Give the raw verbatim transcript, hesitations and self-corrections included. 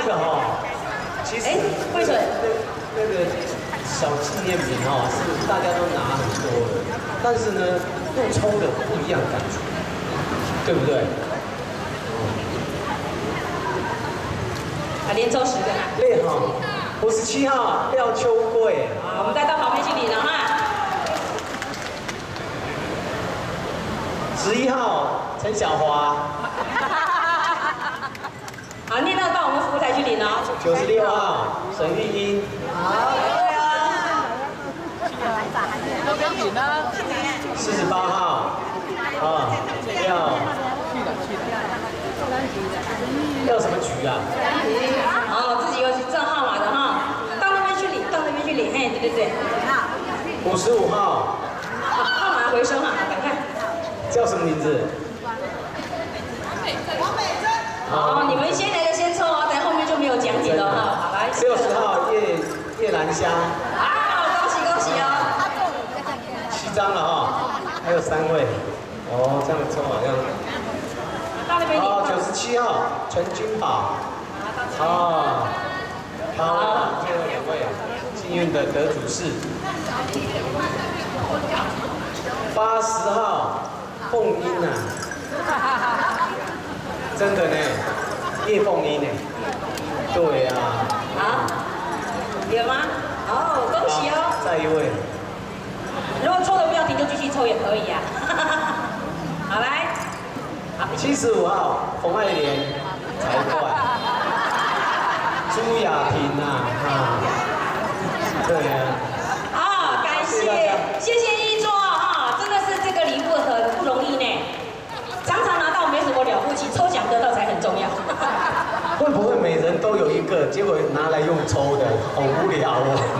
个哈，其实哎，慧水， 那那个小纪念品哈，是大家都拿很多的，但是呢，用抽的不一样感觉，对不对？ 啊，连抽十个啊。 列哈，五十七号廖秋桂。 好，我们再到旁边去领了哈。 十一号陈小华。 好，念到到我们服务台去领哦。 九十六号沈玉英。 好，对啊。 都不要领啊。 四十八号啊，要要什么局啊？ 哦，自己有证号码的哈，到那边去领，到那边去领，嘿，对对对。 五十五号。 号码回收哈，赶快。 叫什么名字？ 王美珍。 哦，你们先来的先抽哦，在后面就没有讲解了哈。好，来。 六十号叶叶兰香。 啊，恭喜恭喜哦！ 七张了哈，还有三位。哦，这样抽好像。 到那边领。 哦，九十七号陈君宝。哦。好，最后两位幸运的得主是八十号凤英啊。真的呢，叶凤英呢？对呀。 好，有吗？哦，恭喜哦！ 再一位。 如果抽的不要停，就继续抽也可以啊。好来，好， 七十五号冯爱莲才怪。朱雅婷啊，啊，对呀。 啊，感谢，谢谢一桌哈，真的是这个礼物很不容易呢。常常拿到没什么了不起，抽奖得到才很重要。 会不会每人都有一个，结果拿来用抽的，好无聊哦。